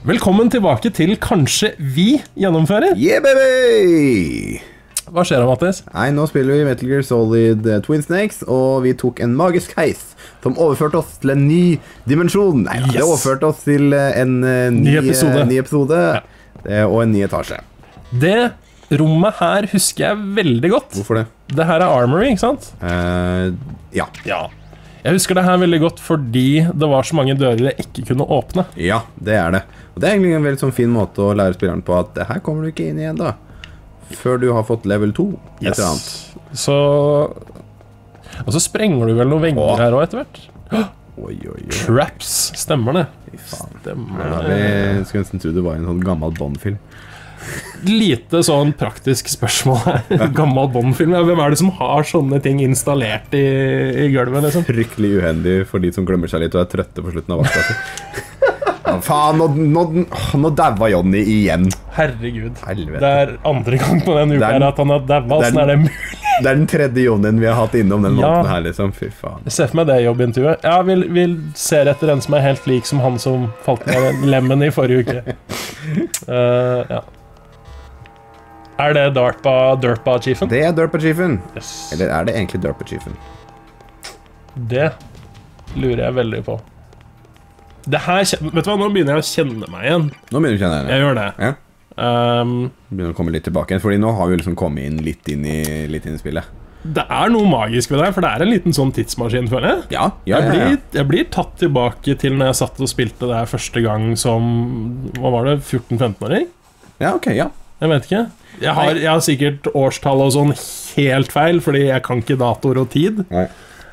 Velkommen tilbake til Kanskje vi gjennomfører. Yeah, baby! Hva skjer da, Mattis? Nei, nå spiller vi Metal Gear Solid Twin Snakes, og vi tok en magisk heis som overførte oss til en ny dimensjon. Nei, det overførte oss til en ny episode og en ny etasje. Det rommet her husker jeg veldig godt. Hvorfor det? Det her Armory, ikke sant? Ja. Jeg husker det her veldig godt fordi det var så mange dører jeg ikke kunne åpne. Ja, det det. Og det egentlig en veldig sånn fin måte å lære spilleren på at her kommer du ikke inn igjen da, før du har fått level 2. Så... Og så sprenger du vel noen vegger her også etter hvert. Oi. Traps, stemmer det? Stemmer det. Vi skulle nesten tro det var en sånn gammel Bond-film. Lite sånn praktisk spørsmål her. Gammel Bond-film. Hvem det som har sånne ting installert i gulvet, liksom? Fryktelig uhendig for de som glemmer seg litt og trøtte på slutten av vakta. Faen, nå dæva Johnny igjen. Herregud. Helvete. Det andre gang på den uka at han har dæva. Sånn det mulig. Det den tredje Johnnyen vi har hatt innom den måten her, liksom. Fy faen. Se for meg det jobbintervjuet. Ja, vi ser etter en som helt lik som han som falt med lemmen i forrige uke. Ja. Det Derpa-chiefen? Det Derpa-chiefen. Yes. Eller det egentlig Derpa-chiefen? Det lurer jeg veldig på. Det her, vet du hva, nå begynner jeg å kjenne meg igjen. Nå begynner du å kjenne deg igjen? Jeg gjør det. Ja. Begynner å komme litt tilbake igjen, fordi nå har vi liksom kommet inn litt inn i spillet. Det noe magisk ved det, for det en liten sånn tidsmaskin, føler jeg. Ja. Jeg blir tatt tilbake til når jeg satt og spilte det første gang som, hva var det, 14-15-åring? Ja, ok, ja. Jeg vet ikke. Jeg har sikkert årstall og sånn helt feil, fordi jeg kan ikke datoer og tid. Nei.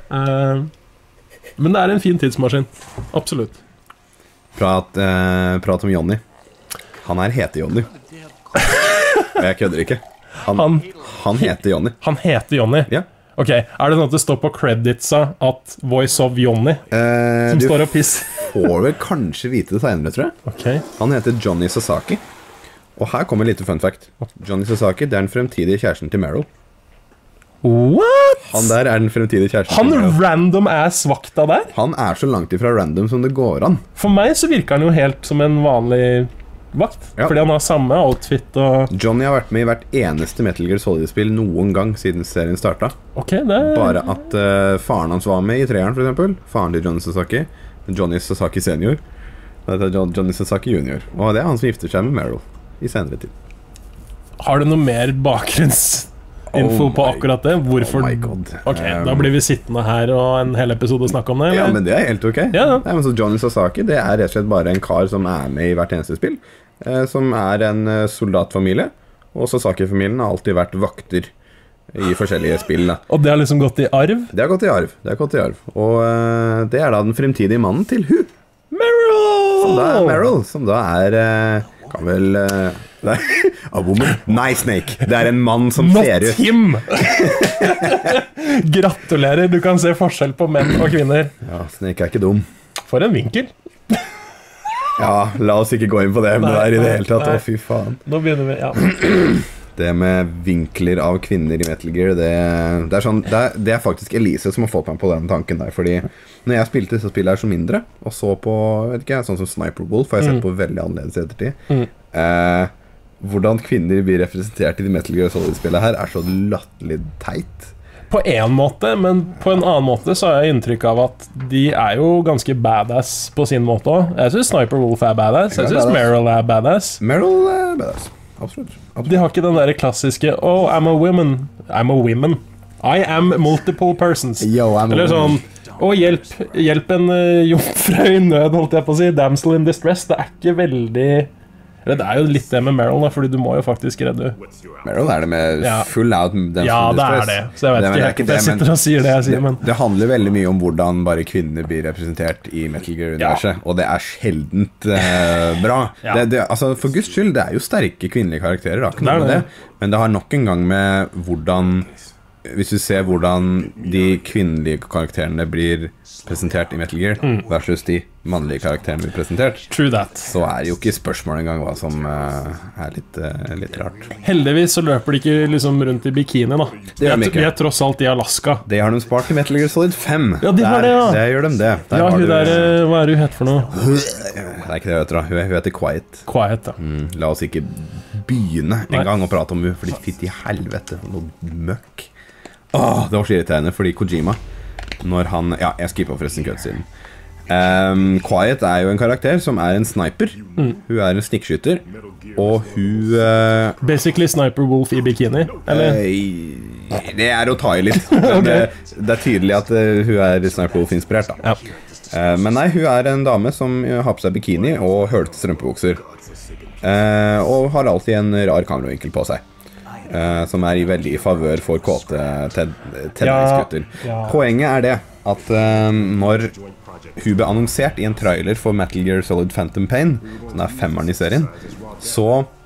Men det en fin tidsmaskin. Absolutt. Prat om Johnny. Han heter Johnny. Jeg kødder ikke. Han heter Johnny. Han heter Johnny? Ja. Ok, det sånn at det står på creditsa at Voice of Johnny som står og piss? Du får vel kanskje vite det senere, tror jeg. Okay. Han heter Johnny Sasaki. Og her kommer litt fun fact. Johnny Sasaki, det den fremtidige kjæresten til Meryl. What? Han der den fremtidige kjæresten til Meryl. Han random vakta der? Han så langt ifra random som det går an. For meg så virker han jo helt som en vanlig vakt. Ja. Fordi han har samme outfit og... Johnny har vært med i hvert eneste Metal Gear Solid-spill noen gang siden serien startet. Okay, Bare at faren hans var med i treeren, for eksempel. Faren til Johnny Sasaki. Johnny Sasaki senior. Det Johnny Sasaki junior. Og det han som gifter seg med Meryl i senere tid. Har du noe mer bakgrunnsinfo på akkurat det? Hvorfor? Oh my god. Ok, da blir vi sittende her og en hel episode å snakke om det, eller? Ja, men det helt ok. Ja. Nei, men så Johnny Sasaki, det rett og slett bare en kar som med i hvert eneste spill, som en soldatfamilie, og Sasaki-familien har alltid vært vakter i forskjellige spill. Da. Og det har liksom gått i arv? Det har gått i arv. Og det da den fremtidige mannen til Meryl! Som da kan vel A woman? Nei, Snake. Det en mann som ser ut Not him! Gratulerer, du kan se forskjell på menn og kvinner. Ja, Snake ikke dum. For en vinkel. Ja, la oss ikke gå inn på det med det i det hele tatt. Å, fy faen. Nå begynner vi, ja. Det med vinkler av kvinner i Metal Gear, det sånn, det faktisk Elise som har fått meg på den tanken der, fordi når jeg spilte disse spillene her så mindre, og så på, vet ikke, sånn som Sniper Wolf, har jeg sett på veldig annerledes i ettertid. Hvordan kvinner blir representert i de Metal Gear Solid-spillene her så latterlig teit. På en måte, men på en annen måte så har jeg inntrykk av at de jo ganske badass på sin måte også. Jeg synes Sniper Wolf badass, jeg synes Meryl badass. Meryl badass. Absolutt. De har ikke den der klassiske Oh, I'm a woman. I am multiple persons. Eller sånn hjelp en jomfru i nød, holdt jeg på å si. Damsel in distress. Det ikke veldig... Eller det jo litt det med Meryl, da, fordi du må jo faktisk redde. Meryl det med full out damsel in distress. Ja, det det. Så jeg vet ikke, jeg sitter og sier det jeg sier, men... Det handler veldig mye om hvordan bare kvinner blir representert i Metal Gear-universet, og det sjeldent bra. Altså, for Guds skyld, det jo sterke kvinnelige karakterer, da, ikke noe med det. Men det har nok en gang med hvordan hvis du ser hvordan de kvinnelige karakterene blir presentert i Metal Gear versus de mannlige karakterene blir presentert, True that. Så jo ikke spørsmålet engang hva som litt rart. Heldigvis så løper de ikke liksom rundt i bikini da. Vi tross alt i Alaska. Det har de spart i Metal Gear Solid 5. Ja, de har det, ja. Det gjør de det. Ja, hun der, hva hun het for noe? Det ikke det, vet du. Hun heter Quiet. Quiet, ja. La oss ikke begynne en gang å prate om hun, fordi fitt i helvete, noe møkk. Det var så irriterende, fordi Kojima, når han... Ja, jeg skippet forresten cutscenen. Quiet jo en karakter som en sniper. Hun en snikskytter, og hun... Basically Sniper Wolf i bikini, eller? Det å ta i litt. Men det tydelig at hun Sniper Wolf-inspirert, da. Ja. Men nei, hun en dame som har på seg bikini og hølete strømpebukser. Og har alltid en rar kameravinkel på seg. Som veldig i favør for kåte tenåringsgutter. Poenget det at når hun ble annonsert i en trailer for Metal Gear Solid Phantom Pain, som 5-eren i serien, så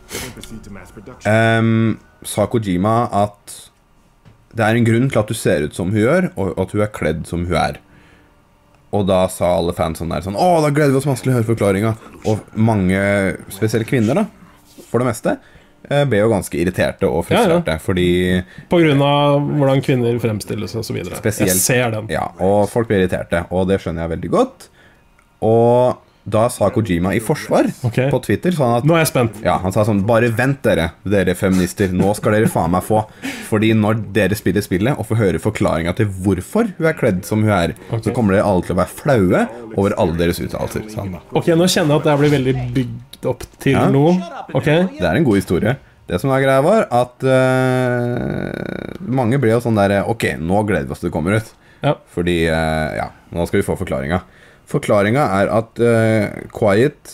sa Kojima at det en grunn til at du ser ut som hun gjør, og at hun kledd som hun Og da sa alle fans sånn der sånn, da gleder vi oss masse til å høre forklaringen. Og mange, spesielle kvinner da, for det meste, ble jo ganske irriterte og frustrerte, fordi... På grunn av hvordan kvinner fremstilles og så videre. Spesielt, jeg ser den. Ja, og folk ble irriterte, og det skjønner jeg veldig godt. Og da sa Kojima i forsvar på Twitter sånn at... Nå jeg spent. Ja, han sa sånn, bare vent dere feminister, nå skal dere faen meg få. Fordi når dere spiller spillet og får høre forklaringen til hvorfor hun kledd som hun så kommer dere alle til å være flaue over alle deres uttalelser. Ok, nå kjenner jeg at det blir veldig bygd opp til noe. Det en god historie. Det som greia var at mange ble jo sånn der, ok, nå gleder vi oss til det kommer ut. Fordi, nå skal vi få forklaringen. Forklaringen at Quiet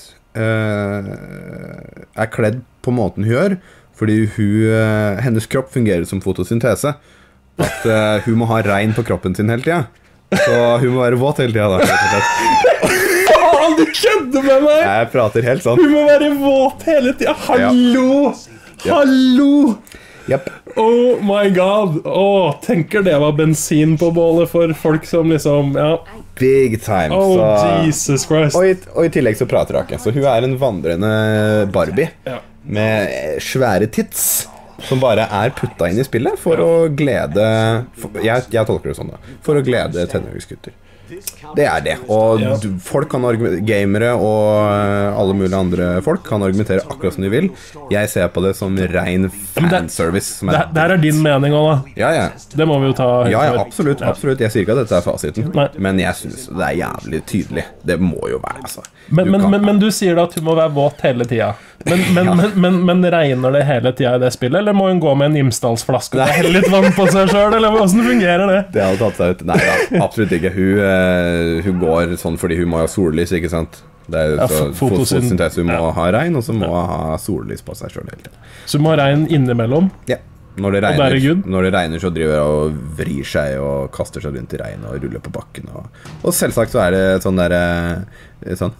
kledd på måten hun gjør, fordi hennes kropp fungerer som fotosyntese. At hun må ha regn på kroppen sin hele tiden. Så hun må være våt hele tiden da. Faen, du kødder med meg! Jeg prater helt sånn. Hun må være våt hele tiden. Hallo! Hallo! Yep. Oh my god. Tenker det var bensin på bålet for folk som liksom, Big time. Jesus Christ. Og i tillegg så prater hun ikke. Så hun en vandrende Barbie med svære tits som bare puttet inn i spillet for å glede... Jeg tolker det sånn da. For å glede tenåringsgutter. Det det. Og folk kan gamere og alle mulige andre folk kan argumentere akkurat som de vil. Jeg ser på det som ren fanservice. Det din mening også da. Ja. Det må vi jo ta absolutt. Jeg sier ikke at dette fasiten. Men jeg synes det jævlig tydelig. Det må jo være, altså. Men du sier da at hun må være våt hele tiden. Men regner det hele tiden i det spillet? Eller må hun gå med en Imsdalsflaske og helle litt vann på seg selv? Eller hvordan fungerer det? Det hadde tatt seg ut. Nei da, absolutt ikke. Hun går sånn fordi hun må ha sollys, ikke sant? Det fotosyntese. Hun må ha regn, og så må hun ha sollys på seg selv hele tiden. Så hun må ha regn innimellom? Ja. Når det regner så driver hun og vrir seg og kaster seg rundt i regn og ruller på bakken. Og selvsagt så det sånn der sånn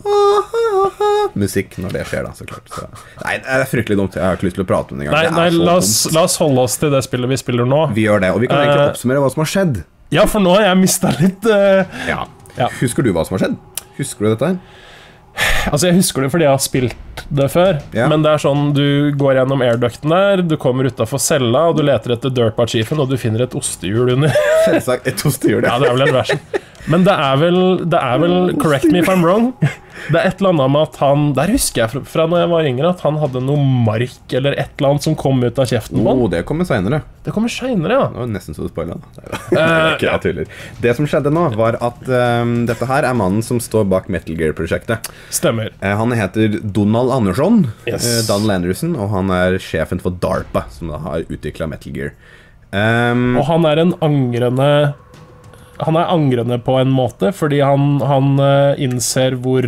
musikk når det skjer da, så klart. Så, nei, det fryktelig dumt. Jeg har ikke lyst til å prate om det engang. Nei, la oss holde oss til det spillet vi spiller nå. Vi gjør det, og vi kan egentlig oppsummere hva som har skjedd. Ja, for nå har jeg mistet litt Ja. Husker du hva som har skjedd? Husker du dette her? Altså, jeg husker det fordi jeg har spilt det før. Men det sånn, du går gjennom airducten der, du kommer utenfor cella, og du leter etter Derpa-chiefen, og du finner et ostehjul under. Selvsagt, et ostehjul, ja. Det vel en versen. Men det vel, correct me if I'm wrong, det et eller annet med at han, der husker jeg fra når jeg var yngre, at han hadde noe mark eller et eller annet som kom ut av kjeften på han. Det kommer senere. Det kommer senere, ja. Det var nesten så du spoilet. Jeg tuller. Det som skjedde nå var at dette her mannen som står bak Metal Gear-prosjektet. Stemmer. Han heter Donald Anderson, Donald Anderson, og han sjefen for DARPA, som da har utviklet Metal Gear. Og han en angrende... Han angrende på en måte, fordi han innser hvor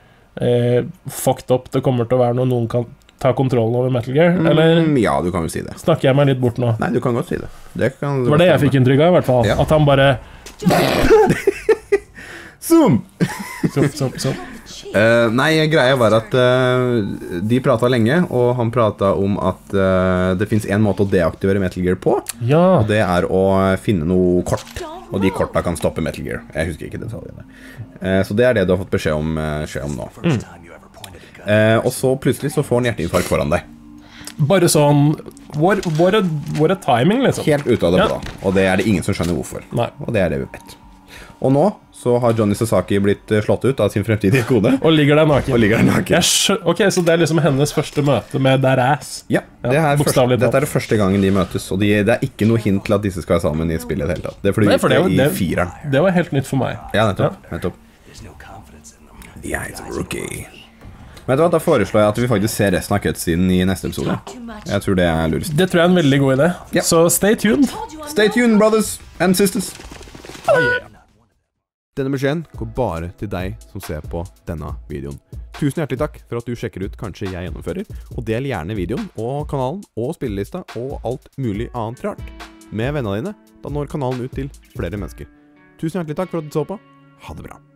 fucked up det kommer til å være når noen kan ta kontrollen over Metal Gear, eller? Ja, du kan jo si det. Snakker jeg meg litt bort nå? Nei, du kan godt si det. Det var det jeg fikk inntrykk av, i hvert fall. At han bare... Zoom! Zoom. Nei, greia var at de pratet lenge, og han pratet om at det finnes en måte å deaktivere Metal Gear på, og det å finne noe kort, og de kortene kan stoppe Metal Gear. Jeg husker ikke detaljene. Så det det du har fått beskjed om nå. Og så plutselig så får han hjerteinfarkt foran deg. Bare sånn, what a timing, liksom. Helt ut av det blå, og det det ingen som skjønner hvorfor. Nei. Og det det vi vet. Og nå så har Johnny Sasaki blitt slått ut av sin fremtidige kone. Og ligger der naken. Ok, så det liksom hennes første møte med their ass. Ja, dette det første gangen de møtes, og det ikke noe hint til at disse skal være sammen i spillet helt tatt. Det fordi i fireren. Det var helt nytt for meg. Ja, nettopp. Yeah, it's a rookie. Vet du hva, da foreslår jeg at vi faktisk ser resten av cutscenen i neste episode. Jeg tror det lurest. Det tror jeg en veldig god idé. Ja. Så stay tuned. Stay tuned, brothers and sisters. Denne beskjeden går bare til deg som ser på denne videoen. Tusen hjertelig takk for at du sjekker ut Kanskje jeg gjennomfører, og del gjerne videoen og kanalen og spillelista og alt mulig annet rart med vennene dine. Da når kanalen ut til flere mennesker. Tusen hjertelig takk for at du så på. Ha det bra.